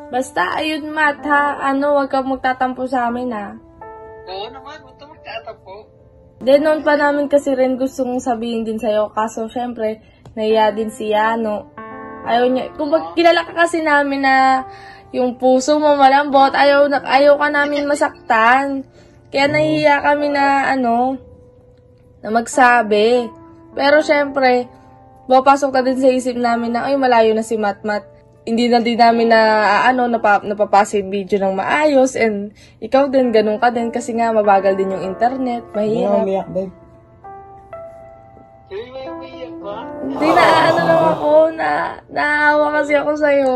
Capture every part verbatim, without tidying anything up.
Basta, ayun, Matt, ha? Ano, wag kang magtatampo sa amin, ha? Oo naman, huwag ka magtatampo. Then, noon pa namin kasi rin gustong sabihin din sa'yo. Kaso, syempre, nahiya din si Yano. Ayaw niya. Kung kilala ka kasi namin na yung puso mo malambot, ayaw, ayaw ka namin masaktan. Kaya nahiya kami na, ano, na magsabi. Pero, syempre, papasok na din sa isip namin na, ay, malayo na si Matmat. Hindi na din namin na, ano, napap napapasa yung video ng maayos. And, ikaw din, ganun ka din. Kasi nga, mabagal din yung internet. Mahirap. Hindi umiyak, babe. Hindi may umiyak ba? Hindi na, ano lang ako, na, naawa kasi ako sa'yo.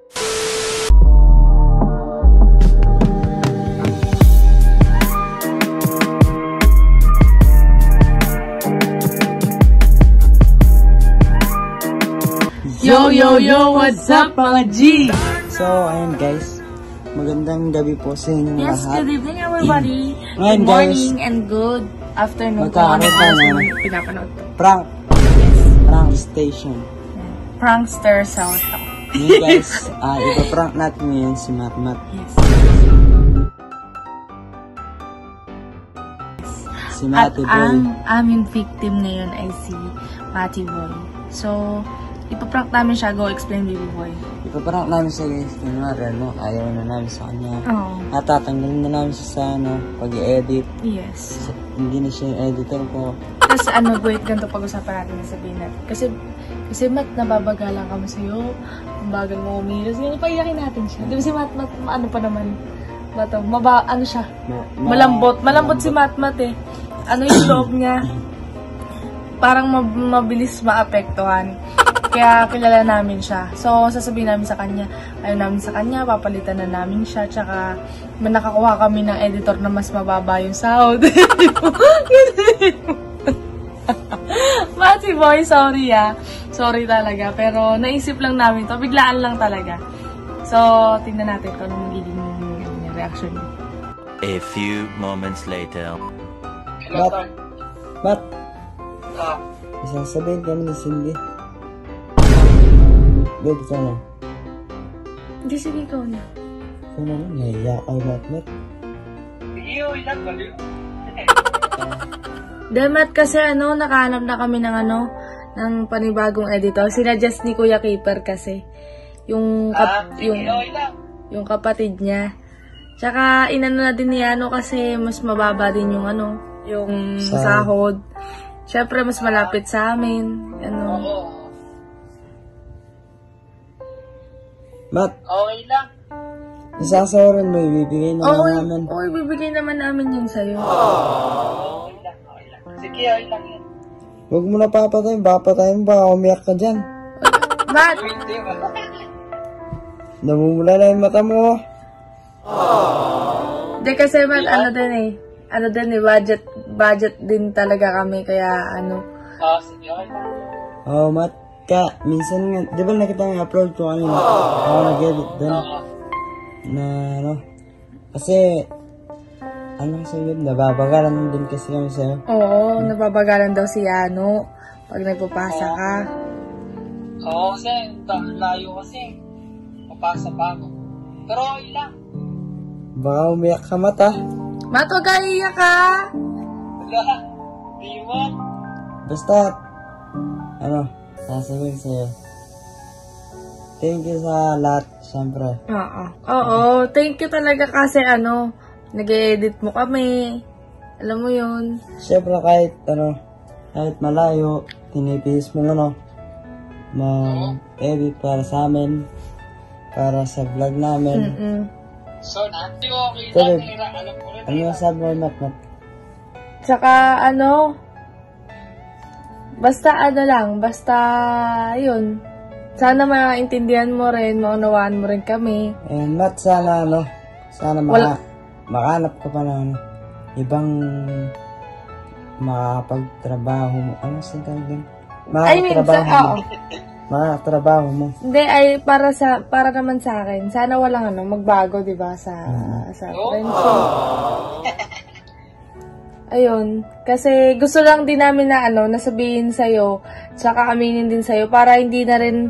Yo, yo, yo, what's up mga G? So, ayun guys. Magandang gabi po sa inyong Yes, lahat. good evening everybody. Ngayon, Good guys, morning and good afternoon. magkakaroon Kung tayo ano ng- yung pinapanood to. Prank. Prank station. Prankster sound ako. Ngayon guys, uh, ipaprank natin ngayon si Matmat. Yes. Si At Matty Boy. ang aming victim ngayon ay si Matty Boy. So, ipaprank namin siya. Go explain, baby boy. Ipaprank namin siya guys. Kunwari, no? Ayaw na namin sa kanya. Oo. Natatanggalin na namin siya sa ano, pag-i-edit. Yes. So, hindi na siya yung editor ko. Tapos ano, wait, ganito pag-usapan natin na sabihin natin. Kasi, kasi Matt, nababagalan kami sa'yo. Ang bagal mo umilos. Ngayon, paiyakin natin siya. Di ba si Matt, Matt, ano pa naman? Bato, maba, ano siya? Ma ma Malambot. Malambot si Matt, Matt eh. Ano yung loob niya? Parang mab mabilis maapektuhan. Kaya kilala namin siya. So, sasabihin namin sa kanya, ayaw namin sa kanya, papalitan na namin siya. Tsaka, nakakuha kami ng editor na mas mababa yung sound. Matty Boy, sorry ah. Sorry talaga. Pero, naisip lang namin to. Biglaan lang talaga. So, tingnan natin kung ano magiging yung reaction niya. A few moments later. Hello, Ba't? Tom. Ba't? Ah, Isang sabihin kami ni Cindy. Babe, ikaw na. Hindi, sige, ikaw na. Ikaw na lang, nahiya kay Matmat. sige, uy lang, baliw. Damat kasi ano, nakahanap na kami ng ano, ng panibagong editor. Sinadjust ni Kuya Keeper kasi. Yung, Ah, kap, sige, yung, uy lang. yung kapatid niya. Tsaka, inano na din ni ano kasi mas mababa din yung ano, yung Sa- sahod. Siyempre, mas malapit sa amin. Ano. Oo. Mat, Okay lang. isasawaran mo, ibibigay naman Oo, namin. oo, ibibigay naman namin yun sa'yo. Okay lang, okay lang. Sige, okay lang yan. Huwag mo na papatayin, papatayin mo, baka umiyak ka dyan. Matt! Uy, hindi ba? Namumula na yung mata mo. Hindi kasi Matt, ano din eh. Ano din eh, budget, budget din talaga kami. Kaya ano, Ah, sige, okay lang. Oo, oh, Mat, ka, minsan nga, di ba nakita yung upload ko kanina? Ako nag-edit doon. Oo. Na, ano, kasi, ano kasi yun, nababagalan din kasi kami sa'yo. oo, nababagalan daw si Yano pag nagpapasa ka. Oo, kasi, ang layo kasi. Papasa pa ako. Pero okay lang. Baka umiyak ka, Mat, ah. Matt, huwag ka iiyak ka! Wala. Di man. Basta, ano, sasabihin sa'yo. Thank you sa lahat, syempre. Oo. Oo, thank you talaga kasi ano, nag-edit mo kami. Alam mo yun. Syempre kahit, ano, kahit malayo, tinipis mo, ano, mag-edit para sa amin, para sa vlog namin. Mm-mm. So, nati okay Sorry. lang. Hira, alam ko rin. Ano yung sabi mo, Mat, Mat? Tsaka ano, basta ano lang, basta yun. Sana maintindihan mo rin, maunawaan mo rin kami. Ayan, Mat, sana, ano, sana maka, Wala- makahanap ka pa ng, ano, ibang makakapagtrabaho mo. Ano sa tawag din? I mean, sa, Makakatrabaho mo. oo. Makakatrabaho mo. Hindi, ay para sa para naman sa akin. Sana walang ano, magbago, 'di ba, sa sa friendship. Ayun, kasi gusto lang din namin na ano, nasabihin sa iyo, tsaka aminin din sa iyo para hindi na rin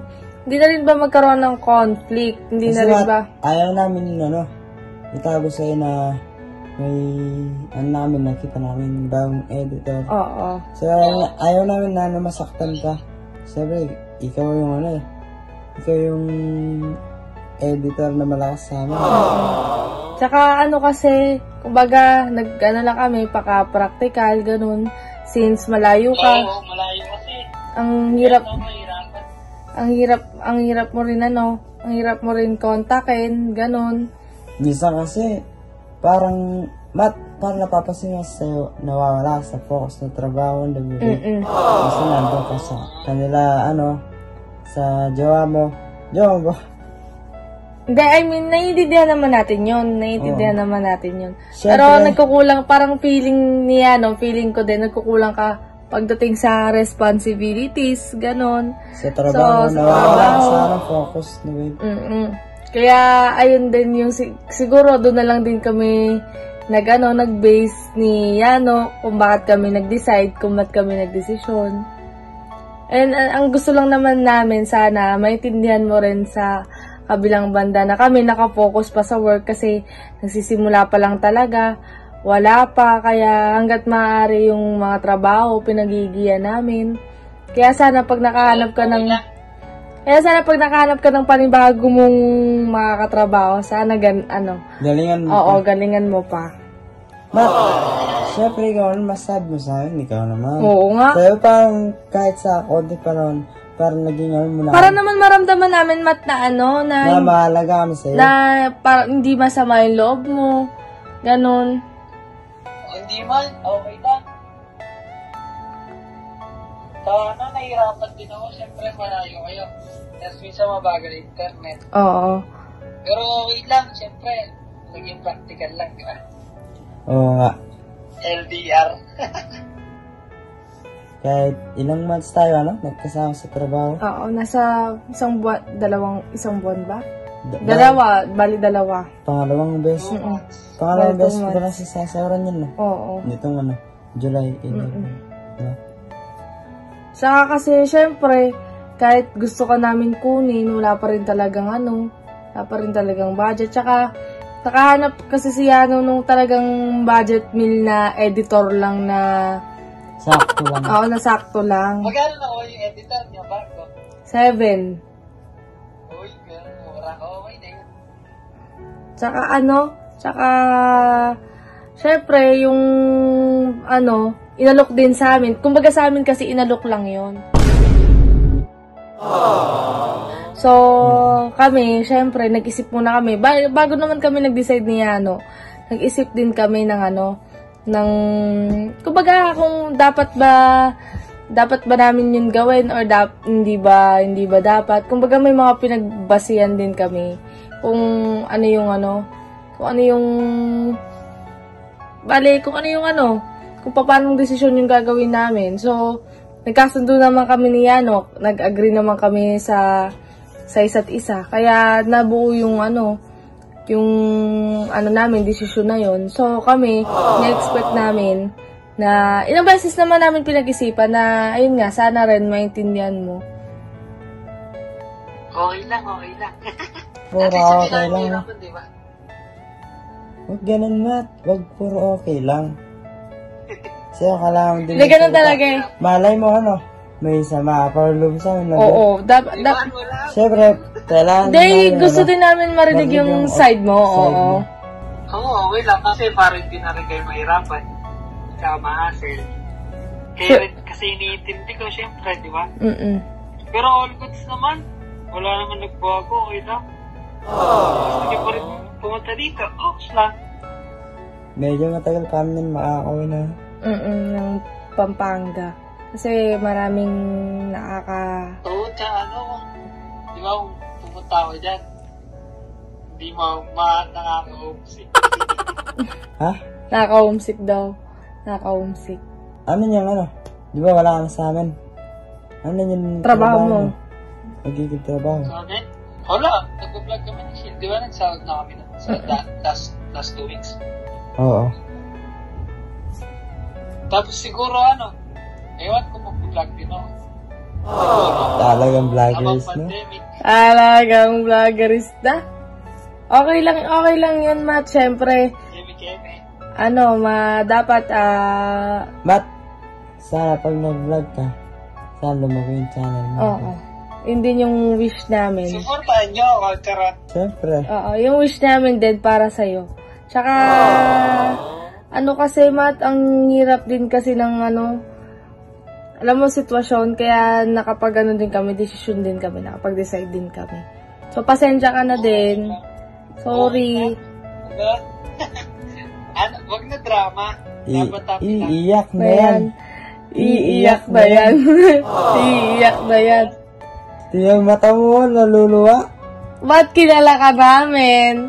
hindi na rin ba magkaroon ng conflict? Hindi Kasi na rin nga, ba? ayaw namin yun, ano, itago sa'yo na may, ano namin, nakita namin bagong editor. Oo. So, ayaw, ayaw namin na ano, masaktan ka. Siyempre, ikaw yung ano eh. Ikaw yung editor na malakas sa amin. Tsaka ano kasi, kumbaga, nag, ano lang kami, paka-practical, ganun. Since malayo ka, Oo, malayo kasi. ang hirap, Ito, mahirapan. ang hirap, ang hirap mo rin ano, ang hirap mo rin kontakin, ganun. Minsan kasi, parang, mat, parang napapasin nga sa'yo, nawawala ka sa focus ng trabaho, nag-break. Mm-mm. Kasi nandun ka sa kanila, ano, sa jowa mo. Jowa mo. Hindi, I mean, naiintindihan naman natin yun. Naiintindihan naman natin yun. Siyempre. Pero nagkukulang, parang feeling niya, no, feeling ko din, nagkukulang ka pagdating sa responsibilities, ganon. Sa trabaho, So, sa nawawala ka trabaho. sa ano, focus na babe. Mm-mm. Kaya, ayun din yung, si- siguro, doon na lang din kami, nag, ano, nag-base ni Yano, kung bakit kami nag-decide, kung ba't kami nag-desisyon. And, uh, ang gusto lang naman namin, sana, maintindihan mo rin sa kabilang banda na kami nakafocus pa sa work kasi nagsisimula pa lang talaga, wala pa, kaya hanggat maaari yung mga trabaho, pinagigiyan namin. Kaya sana pag nakahanap ka ng, kaya sana pag nakahanap ka ng panibago mong makakatrabaho, sana gan, ano, Galingan mo. oo, galingan mo pa. Mat, syempre ikaw naman masabi mo sa akin, ikaw naman. Oo nga. Pero parang kahit sa konti pa ron, parang naging ano mo na. Para naman maramdaman namin, Mat, na ano, na, na mahalaga kami sa'yo. na parang hindi masama yung loob mo, ganon. Hindi man, okay lang. So, ano, nahihirapan din ako. Siyempre, malayo kayo. Tapos minsan mabagal yung internet. Oo. Pero okay lang, siyempre. Naging practical lang, di ba? Oo nga. L D R. Kahit ilang months tayo, ano, nagkasama sa trabaho. Oo, nasa isang buwan, dalawang, isang buwan ba? Da- Dalawa, bali dalawa. Pangalawang beses. Mm-mm. Pangalawang Bali, two beses ko months. na si sasawaran yun, no? Oo. Nitong ano, July eleventh. Diba? Saka kasi, syempre, kahit gusto ka namin kunin, wala pa rin talagang ano, wala pa rin talagang budget. Tsaka, nakahanap kasi si Yano nung talagang budget meal na editor lang na, Sakto lang. oo, nasakto lang. Magkano na ako yung editor niya, Barco? Seven. Uy, gano'n, mura. Okay na yun. Tsaka ano, tsaka, syempre, yung, ano, inalok din sa amin. Kumbaga sa amin kasi inalok lang yon. So, kami, syempre, nag-isip muna kami. Ba- bago naman kami nag-decide ni Yano, nag-isip din kami ng ano, ng, kumbaga kung dapat ba, dapat ba namin yun gawin or dap, hindi ba, hindi ba dapat. Kumbaga may mga pinagbasihan din kami kung ano yung ano, kung ano yung, bale, kung ano yung ano, kung paano desisyon yung gagawin namin. So, nagkasundo naman kami ni Yano, nag-agree naman kami sa sa isa't isa. Kaya nabuo yung ano, yung ano namin, desisyon na yun. So, kami, na-expect namin na ilang beses naman namin pinag-isipan na, ayun nga, sana rin maintindihan mo. Okay lang, okay lang. Puro Dati sabi okay lang, lang. hirapan, di ba? Huwag ganun, Mat. Huwag puro okay lang. Kasi kailangan din. Hindi, ganun talaga eh. Malay mo, ano, may sama para loob sa amin. Oo, dapat, Di dap, ba, wala. Siyempre, kailangan Hindi, namin, gusto ano, din namin marinig marinig yung yung side mo, side oo. mo. Oo, okay lang. Kasi parang hindi na rin kayo mahirapan. Tsaka ma-hassle. Kaya Sure. rin, kasi iniintindi ko, syempre, di ba? Mm-mm. Pero all goods naman. Wala naman nagbago, okay lang. Gusto niyo pa rin pumunta dito, okay lang. Medyo matagal pa namin makakawin na. Mm-mm, ng Pampanga. Kasi maraming nakaka... Oo, tsaka ano, di ba, kung pumunta ako dyan, hindi mo ma nakaka-homesick. Ha? Nakaka-homesick daw. Nakaka-homesick. Ano yung ano? Di ba wala ka na sa amin? Ano yung Trabaho mo. Magiging trabaho. So, amin, wala, nag-vlog kami ni Shield, di ba, nag-sound na kami na, sa da- last, last two weeks. Oo. Tapos siguro ano, ewan ko mag-vlog din ako. Siguro, Talagang habang vloggers, no? pandemic. Talagang vloggerista. Okay lang, okay lang yan, Matt. Siyempre, Keme-keme. ano, ma, dapat, ah, But, sana pag nag-vlog ka, sana lumaki yung channel mo. oo. Yun din yung wish namin. Supportahan nyo ako, karat. Siyempre. Oo, yung wish namin din para sa'yo. Tsaka, ano kasi, Matt, ang hirap din kasi ng ano, alam mo, sitwasyon, kaya nakapag ano din kami, desisyon din kami, nakapag-decide din kami. So, pasensya ka na din. Sorry. Ano? Ano? Wag na drama. I- Dapat tapi lang. iiyak na Na yan. yan. Iiyak na yan. Iiyak na yan. Yung mata mo, naluluwa. Ba't kilala ka namin?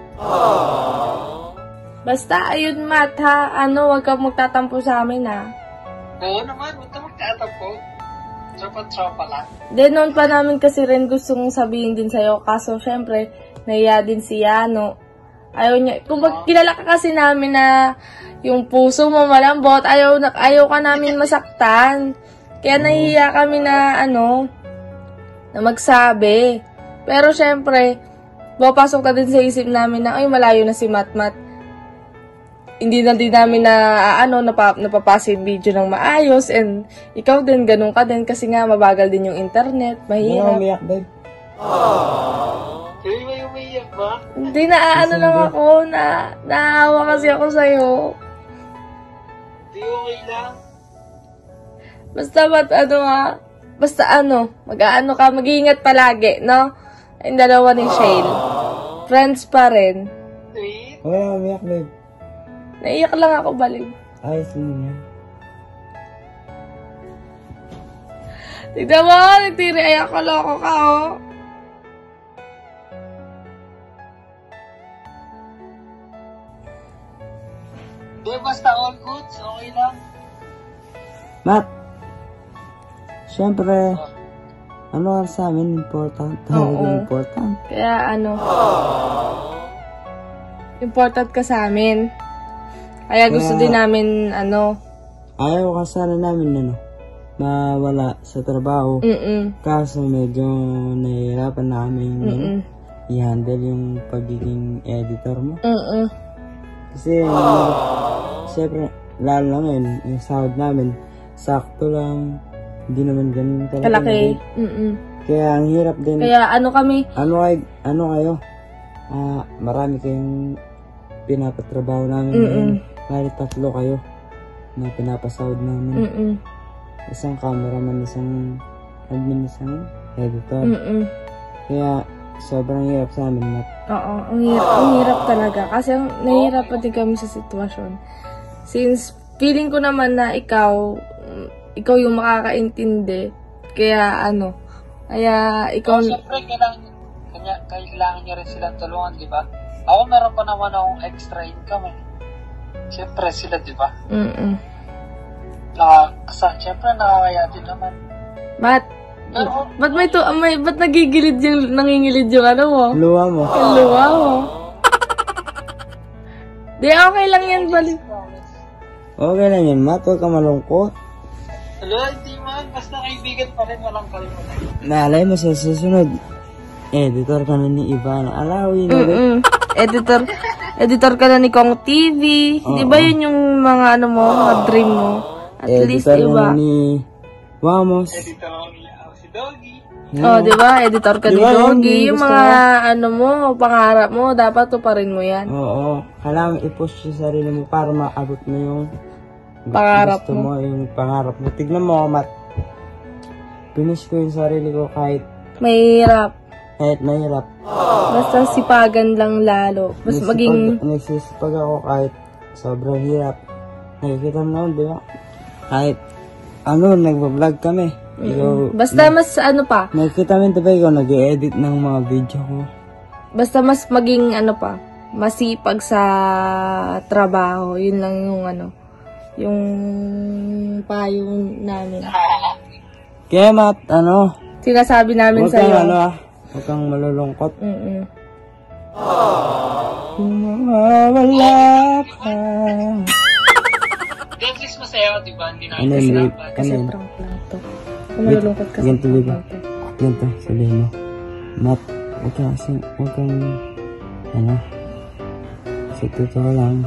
Basta, ayun, Matt, ha? Ano, wag kang magtatampo sa amin, ha? Oo naman, huwag ka magtatampo. Tropa-tropa lang. Then, noon pa namin kasi rin gustong sabihin din sa'yo. Kaso, syempre, nahiya din si Yano. Ayaw niya. Kung bag, kilala ka kasi namin na yung puso mo malambot, ayaw, na, ayaw ka namin masaktan. Kaya nahiya kami na, ano, na magsabi. Pero, syempre, papasok ka din sa isip namin na, ay, malayo na si Matmat. Hindi na din namin na, ano, napa, napapasa yung video ng maayos. And, ikaw din, ganun ka din. Kasi nga, mabagal din yung internet. Hindi Mahirap. na umiyak, babe. Hindi may umiiyak ba? Hindi na, ano lang ako, na, naawa kasi ako sa'yo. Hindi okay lang. Basta ba't, ano nga, basta ano, mag-ano ka, mag-iingat palagi, no? Yung dalawa ni Shale. Friends pa rin. Sweet. Huwag na umiyak, babe. Naiyak lang ako, baliw. Ayos lang yan. Tignan mo, nagtiri, ay ako, loko ka, oh. Hindi, basta all goods, okay lang. Matt, siyempre, ano ang sa amin important? Talaga Oo. important. Kaya, ano, important ka sa amin. Kaya gusto Kaya- din namin, ano, Ayaw ka sana namin, ano, mawala sa trabaho. mm-mm, Kaso medyo nahihirapan namin mm-mm, i-handle yung pagiging editor mo. mm-mm, Kasi, siyempre, lalo lang ngayon, yung sahod namin, sakto lang, hindi naman ganun talaga. kalaki, babe. mm-mm. Kaya ang hirap din. Kaya, ano kami, Ano, ay, ano kayo? Ah, marami kayong pinapatrabaho namin Mm-mm. ngayon. Bali tatlo kayo na pinapasahod namin. mm-mm, Isang cameraman, isang admin, isang editor. mm-mm. Kaya sobrang hirap sa amin. Mat. Oo, ang hirap, ang hirap talaga. Kasi ang nahihirapan din kami sa sitwasyon. Since feeling ko naman na ikaw, mm, ikaw yung makakaintindi. Kaya ano, kaya ikaw, So, siyempre, kailangan, kanya, kailangan nyo rin silang tulungan, di ba? Ako meron pa naman akong extra income eh. Siyempre sila, di ba? mm Nakakasa, siyempre nakakaya din naman. Ba't, Pero, ba't may to, may, ba't nagigilid yung, nangingilid yung ano mo? Luwa mo. Yung luwa mo. Di, okay lang yan, bali. Okay lang yan, Mat. Huwag ka malungkot. hello, hindi man. Basta kaibigan pa rin, walang kalimutan. Naalay mo sa susunod, editor ka na ni Ivana. Alawin na. Mm-mm. Editor, editor ka na ni Kong T V. Di ba yun yung mga ano mo, mga dream mo? At least, Editor di ka ba? na ni Wamos. Dito lang ako si Doggy. Oh, di ba? Editor ka Di ni ba yun? Doggy. Yung Gusto mga ano mo, pangarap mo, dapat tuparin mo yan. Oo. Kailangan i-push yung sarili mo para maabot mo yung Pangarap gusto mo. mo. Yung pangarap mo. Tignan mo, Mat. Pinush ko yung sarili ko kahit Mahirap. kahit mahirap. Basta sipagan lang lalo. Mas Nagsipag- maging, Nagsisipag ako kahit sobrang hirap. Nakikita mo naman, di ba? Kahit ano, nagbablog kami. Ikaw, basta mas ano pa, nakikita mo, di ba, ikaw nag-edit ng mga video ko. basta mas maging ano pa, masipag sa trabaho. Yun lang yung ano, yung payo namin. Kaya, Mat, ano, Sinasabi namin huwag kang sa'yo. ano ah, huwag kang malulungkot. Mm-mm. Kung mawawala ka. At least masaya, di ba? Hindi na Ano yun, babe? dapat. Ano Kasi yun? prank lang to. Kung malulungkot kasi. Ganito, babe. prank lang to. Ganito, sabihin mo. Mat, huwag ka kasi, huwag kang, ano, sa totoo lang,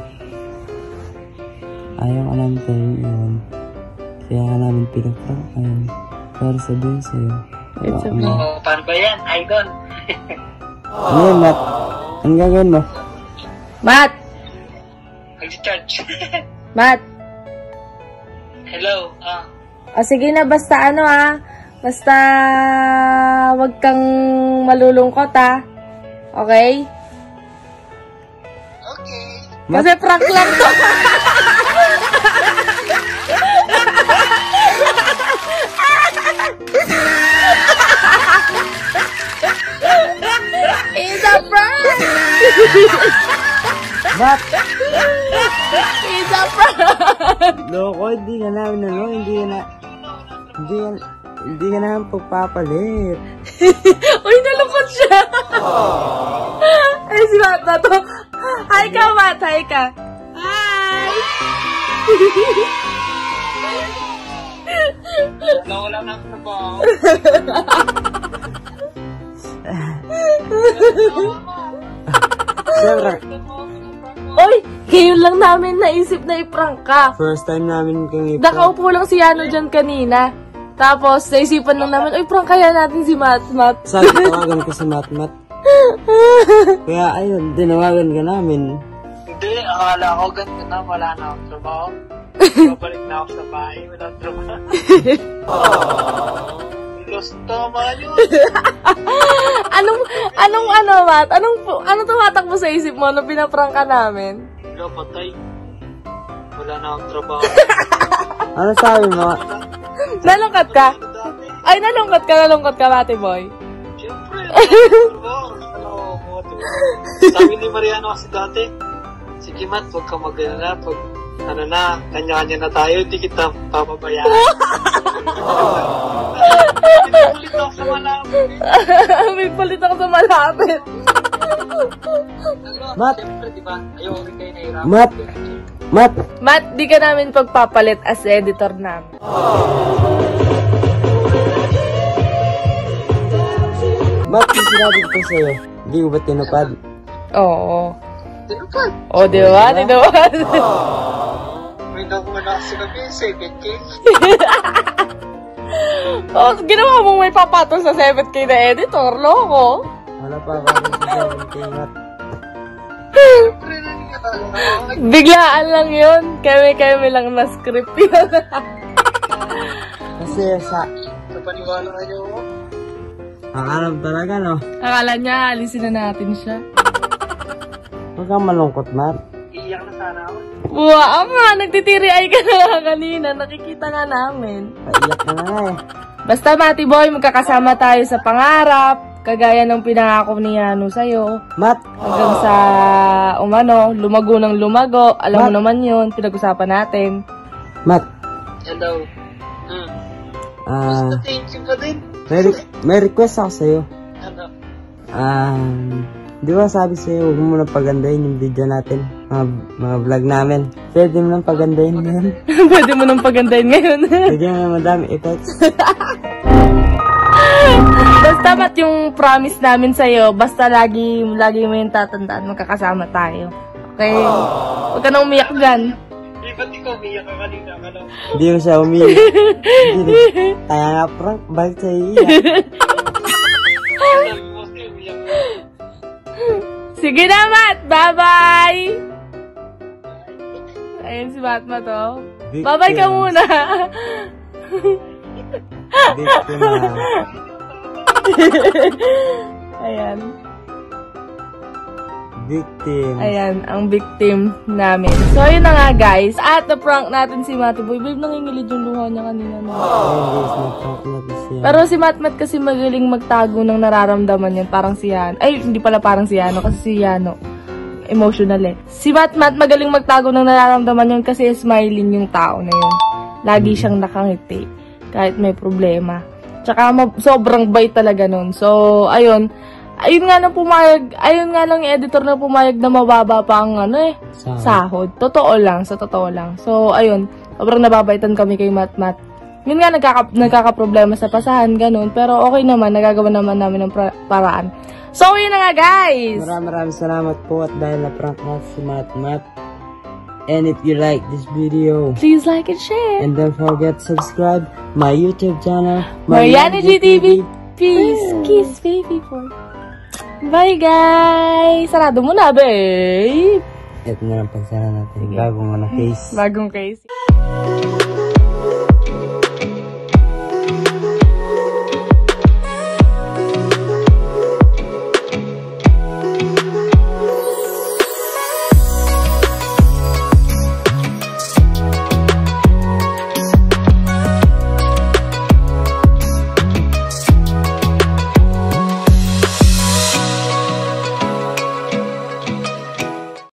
ayaw ka namin tayo yun. Kaya ka namin pinaprank ngayon. Para sabihin sa'yo. It's Wala, okay. ano. Oo, paano ba yan? Idol. Ano yun, Mat? Anong gagawin mo? Mat! Mag-charge. Mat! Hello. Ah. O sige na, basta ano ah. Basta wag kang malulungkot ah. Okay? Okay. Kasi prank lang to. It's a prank! Mat! It's a prank! Loko, hindi ka namin, ano, hindi ka na, hindi ka, hindi ka namin pagpapalit. Uy, nalungkot siya! Ay, si Matt na to. Hi ka, Matt. Hi ka. Hi! Nawala na ako ba? Siyempre, Uy, ngayon lang namin naisip na i-prank ka. first time namin kang iprank. Nakaupo lang si Yano dyan kanina. Tapos, naisipan lang namin, uy, prank kaya natin si Matt, Matt. Sabi, tawagan ko si Mat Mat. Kaya ayun, tinawagan ka namin. Hindi, akala ko ganito na, wala na akong trabaho. Babalik na ako sa bahay, wala akong trabaho. Lost naman yun. anong, anong, ano, Matt? Anong, anong tumatakbo sa isip mo nung pinaprank ka namin? Wala, patay. Wala na akong trabaho. Ano sabi mo? Nalungkat ka? Ay, nalungkat ka, nalungkat ka, Mati Boy. Siyempre, trabaho. Ano mo, diba? Sabi ni Mariano kasi dati, sige Matt, huwag ka mag-alala. Pag, ano na, kanya-kanya na tayo, hindi kita papabayaan. Pinapulit ako sa malapit. May palit ako sa malapit. Matt! Siyempre, diba? Ayaw rin kayo nahirapan. Matt! Mat! Matt, di ka namin pagpapalit as editor namin. Mat, yung sinabi ko sa'yo, hindi ko ba tinupad? Oo. Tinupad. O, di ba? Di ba? May nakuha na kasi kami, seven K. O, ginawa mong may papatol sa seven K na editor, loko. Wala pa ako sa seven K, Mat. Siyempre, nangyayari. Biglaan lang yun. Kami-kami lang na script yun. Kasi sa... Sa paniwala kayo, Alam talaga, no? Akala niya, alisin na natin siya. Huwag kang malungkot, Mat. iiyak na sana ako. Wow, nga, nagtitiri-ay ka na nga kanina. Nakikita nga namin. Paiyak ka na nga eh. Basta, Mati Boy, magkakasama tayo sa pangarap. Kagaya ng pinangako ni Yano sa'yo. Mat! Hanggang sa, umano, lumago ng lumago. Alam mo Mat. naman yun, pinag-usapan natin. Mat! Hello. Hmm. Ah... Basta thank you pa din. may, re- may request ako sa'yo. Ano? Um... Di ba sabi sa'yo, huwag mo na pagandahin yung video natin. Mga, mga vlog namin. Pwede mo nang pagandahin ngayon. Pwede mo nang pagandahin ngayon. Pwede mo na madami effects. Basta mat yung promise namin sa'yo, basta lagi, lagi mo yung tatandaan, magkakasama tayo. Okay? Huwag ka na umiyak dyan. Di ba't ikaw umiyak ka kanina ka lang? Hindi mo siya umiyak. Hindi. Kaya nga prank, bakit siya iiyak? Sabi mo kasi umiyak ka. Sige na, Mat! Bye-bye! Ayun si Matma to. Victim. Bye-bye ka muna! Victim na. Ayan. Victim. Ayan, ang victim namin. So, ayun na nga, guys. At na-prank natin si Mati Boy. Babe, nangingilid yung luha niya kanina. No? Ayun guys, nag-prank natin siya. Pero si Matmat kasi magaling magtago ng nararamdaman yan. Parang si Yano. Ay, hindi pala parang si Yano. Kasi si Yano, emotional eh. Si Matmat magaling magtago ng nararamdaman yun kasi smiling yung tao na yun. Lagi siyang nakangiti. Kahit may problema. Tsaka ma- sobrang bait talaga nun. So, ayun. Ayun nga lang pumayag, ayun nga lang yung editor na pumayag na mababa pa ang ano eh, Sahod. sahod. Totoo lang, sa totoo lang. So, ayun, sobrang nababaitan kami kay Matmat. Yun nga, nagkaka, nagkaka-problema sa pasahan, ganun. Pero okay naman, nagagawa naman namin ng pra- paraan. So, yun na nga, guys! Maraming maraming salamat po at dahil na-prank natin si Mat Mat. And if you like this video, Please like and share! and don't forget to subscribe my YouTube channel, Mariana G T V. Peace, kiss, baby boy. Bye, guys! Sarado mo na, babe! Ito na lang pagsara natin. Bagong ano case. Bagong case.